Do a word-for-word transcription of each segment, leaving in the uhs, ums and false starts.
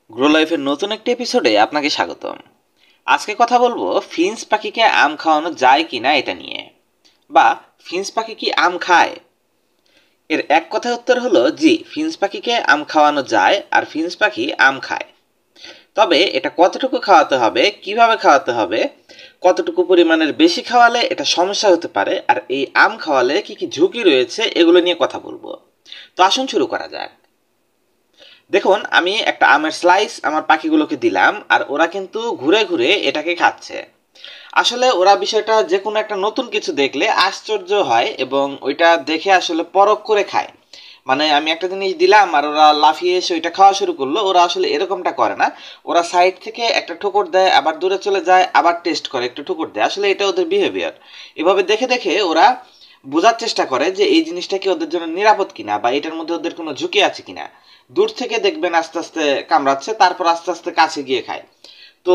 Grow লাইফের নতুন একটি এপিসোডে আপনাকে স্বাগতম। আজকে কথা বলবো ফিঞ্চ পাখিকে আম খাওয়ানো যায় কিনা এটা নিয়ে, বা ফিঞ্চ পাখি কি আম খায়। এর এক কথায় উত্তর হলো জি, ফিঞ্চ পাখিকে আম খাওয়ানো যায় আর ফিঞ্চ পাখি আম খায়। তবে এটা কতটুকু খাওয়াতে হবে, কিভাবে খাওয়াতে হবে, কতটুকু পরিমাণের বেশি খাওয়ালে এটা সমস্যা হতে পারে, আর এই আম খাওয়ালে কি কি ঝুঁকি রয়েছে এগুলো নিয়ে কথা বলবো। তো আসুন শুরু করা যাক। দেখুন, আমি একটা আমের স্লাইস আমার পাখিগুলোকে দিলাম আর ওরা কিন্তু ঘুরে ঘুরে এটাকে খাচ্ছে। আসলে ওরা বিষয়টা যে কোনো একটা নতুন কিছু দেখলে আশ্চর্য হয় এবং ওইটা দেখে আসলে পরখ করে খায়। মানে আমি একটা জিনিস দিলাম আর ওরা লাফিয়ে এসে ওইটা খাওয়া শুরু করলো, ওরা আসলে এরকমটা করে না। ওরা সাইড থেকে একটা ঠোকর দেয়, আবার দূরে চলে যায়, আবার টেস্ট করে, একটু ঠোকর দেয়। আসলে এটা ওদের বিহেভিয়ার। এভাবে দেখে দেখে ওরা বোঝার চেষ্টা করে যে এই জিনিসটা কি ওদের জন্য নিরাপদ কিনা, বা এটার মধ্যে ওদের কোনো ঝুঁকি আছে কিনা। দূর থেকে দেখবেন আস্তে আস্তে কামড়াচ্ছে, তারপর আস্তে আস্তে কাছে গিয়ে খায়। তো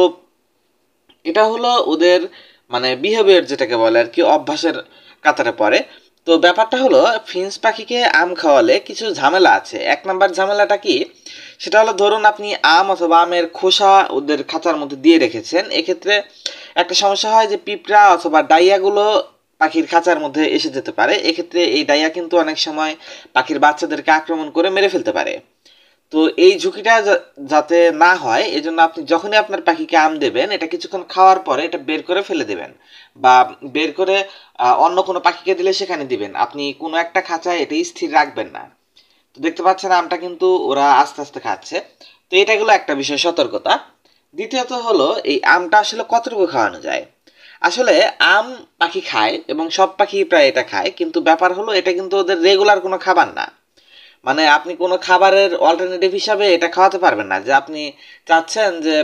এটা হলো ওদের মানে বিহেভিয়ার, যেটাকে বলে আর কি, অভ্যাসের কাতারে পড়ে। তো ব্যাপারটা হলো ফিঞ্চ পাখিকে আম খাওয়ালে কিছু ঝামেলা আছে। এক নাম্বার ঝামেলাটা কি, সেটা হলো ধরুন আপনি আম অথবা আমের খোসা ওদের খাঁচার মধ্যে দিয়ে রেখেছেন। এক্ষেত্রে একটা সমস্যা হয় যে পিঁপড়া অথবা ডাইয়াগুলো পাখির খাঁচার মধ্যে এসে যেতে পারে। এক্ষেত্রে এই ডাইয়া কিন্তু অনেক সময় পাখির বাচ্চাদেরকে আক্রমণ করে মেরে ফেলতে পারে। তো এই ঝুঁকিটা যাতে না হয়, এজন্য আপনি যখনই আপনার পাখিকে আম দেবেন, এটা কিছুক্ষণ খাওয়ার পরে এটা বের করে ফেলে দেবেন, বা বের করে অন্য কোনো পাখিকে দিলে সেখানে দিবেন। আপনি কোনো একটা খাঁচায় এটা স্থির রাখবেন না। তো দেখতে পাচ্ছেন আমটা কিন্তু ওরা আস্তে আস্তে খাচ্ছে। তো এটা গেলো একটা বিষয়, সতর্কতা। দ্বিতীয়ত হলো এই আমটা আসলে কতটুকু খাওয়ানো যায়। আসলে আম পাখি খায় এবং সব পাখি প্রায় এটা খায়, কিন্তু ব্যাপার হলো এটা কিন্তু ওদের রেগুলার কোনো খাবার না। মানে আপনি কোনো খাবারের অল্টারনেটিভ হিসাবে এটা খাওয়াতে পারবেন না। যে আপনি চাচ্ছেন যে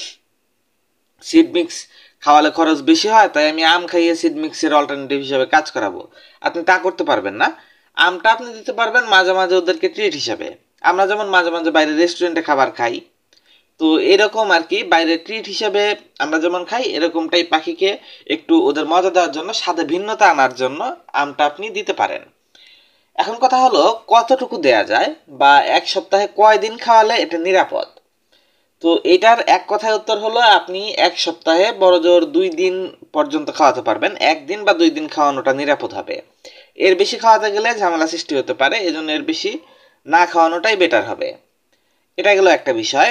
সিড মিক্স খাওয়ালে খরচ বেশি হয়, তাই আমি আম খাইয়ে সিড মিক্সের অল্টারনেটিভ হিসাবে কাজ করাবো, আপনি তা করতে পারবেন না। আমটা আপনি দিতে পারবেন মাঝে মাঝে ওদেরকে ট্রিট হিসাবে। আমরা যেমন মাঝে মাঝে বাইরে রেস্টুরেন্টে খাবার খাই, তো এরকম আর কি বাইরে ট্রিট হিসাবে আমরা যেমন খাই, এরকমটাই পাখিকে একটু ওদের মজা দেওয়ার জন্য, স্বাদে ভিন্নতা আনার জন্য আমটা আপনি দিতে পারেন। এখন কথা হলো কতটুকু দেয়া যায়, বা এক সপ্তাহে কয়দিন খাওয়ালে এটা নিরাপদ। তো এটার এক কথায় উত্তর হলো আপনি এক সপ্তাহে বড়জোর দুই দিন পর্যন্ত খাওয়াতে পারবেন। একদিন বা দুই দিন খাওয়ানোটা নিরাপদ হবে। এর বেশি খাওয়াতে গেলে ঝামেলা সৃষ্টি হতে পারে, এজন্য এর বেশি না খাওয়ানোটাই বেটার হবে। এটা গেল একটা বিষয়।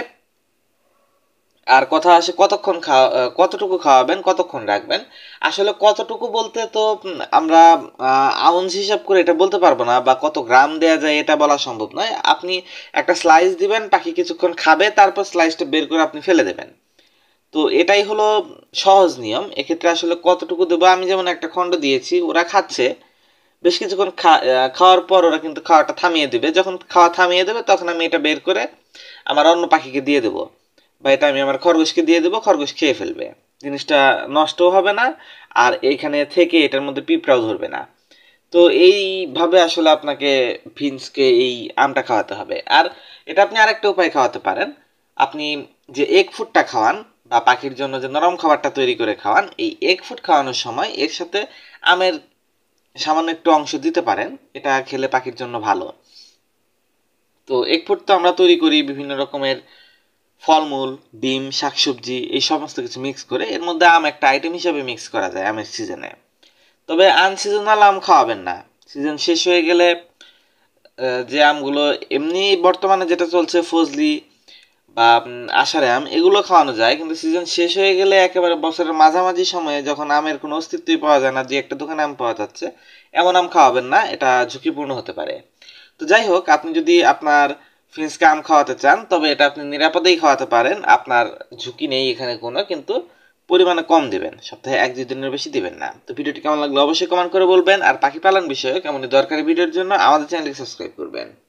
আর কথা আসে কতক্ষণ খাওয়া, কতটুকু খাওয়াবেন, কতক্ষণ রাখবেন। আসলে কতটুকু বলতে তো আমরা আউন্স হিসাব করে এটা বলতে পারবো না, বা কত গ্রাম দেয়া যায় এটা বলা সম্ভব নয়। আপনি একটা স্লাইস দিবেন, পাখি কিছুক্ষণ খাবে, তারপর স্লাইসটা বের করে আপনি ফেলে দেবেন। তো এটাই হলো সহজ নিয়ম। এক্ষেত্রে আসলে কতটুকু দেবো, আমি যেমন একটা খণ্ড দিয়েছি, ওরা খাচ্ছে, বেশ কিছুক্ষণ খাওয়ার পর ওরা কিন্তু খাওয়াটা থামিয়ে দেবে। যখন খাওয়া থামিয়ে দেবে তখন আমি এটা বের করে আমার অন্য পাখিকে দিয়ে দেবো, বা এটা আমি আমার খরগোশকে দিয়ে দেবো, খরগোশ খেয়ে ফেলবে। জিনিসটা নষ্টও হবে না, আর এইখানে থেকে এটার মধ্যে পিঁপড়াও ধরবে না। তো এইভাবে আসলে আপনাকে ফিঞ্চকে এই আমটা খাওয়াতে হবে। আর এটা আপনি আরেকটা উপায় খাওয়াতে পারেন। আপনি যে এগ ফুডটা খাওয়ান, বা পাখির জন্য যে নরম খাবারটা তৈরি করে খাওয়ান, এই এগ ফুড খাওয়ানোর সময় এর সাথে আমের সামান্য একটু অংশ দিতে পারেন। এটা খেলে পাখির জন্য ভালো। তো এগ ফুড তো আমরা তৈরি করি বিভিন্ন রকমের ফলমূল, ডিম, শাকসবজি, এই সমস্ত কিছু মিক্স করে। এর মধ্যে আম একটা আইটেম হিসেবে মিক্স করা যায় আমের সিজনে। তবে আনসিজনাল আম খাওয়াবেন না। সিজন শেষ হয়ে গেলে যে আমগুলো এমনি বর্তমানে যেটা চলছে ফজলি বা আষাঢ়ে আম, এগুলো খাওয়ানো যায়। কিন্তু সিজন শেষ হয়ে গেলে একেবারে বছরের মাঝামাঝি সময়ে যখন আমের কোনো অস্তিত্বই পাওয়া যায় না, যে একটা দোকানে আম পাওয়া যাচ্ছে, এমন আম খাওয়াবেন না, এটা ঝুঁকিপূর্ণ হতে পারে। তো যাই হোক, আপনি যদি আপনার ফিঞ্চকে আম খাওয়াতে চান, তবে এটা আপনি নিরাপদেই খাওয়াতে পারেন। আপনার ঝুঁকি নেই এখানে কোনো, কিন্তু পরিমাণে কম দিবেন। সপ্তাহে এক দুই দিনের বেশি দিবেন না। তো ভিডিওটি কেমন লাগলো অবশ্যই কমেন্ট করে বলবেন। আর পাখি পালন বিষয়ে কেমন দরকারি ভিডিওর জন্য আমাদের চ্যানেলটি সাবস্ক্রাইব করবেন।